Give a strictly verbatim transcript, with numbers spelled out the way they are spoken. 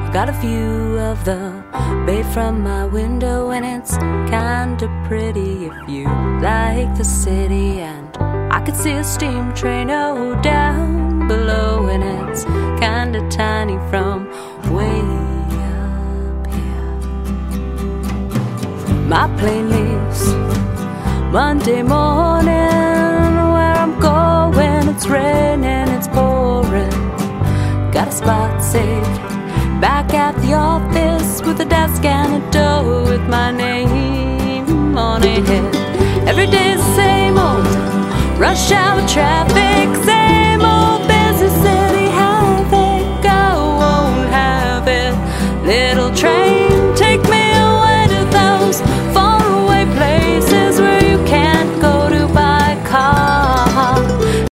Got a view of the bay from my window, and it's kinda pretty if you like the city. And I could see a steam train, oh, down below, and it's kinda tiny from way up here. My plane leaves Monday morning. Where I'm going, it's raining, it's pouring. Got a spot saved back at the office with a desk and a door with my name on it. Every day's the same old rush hour traffic.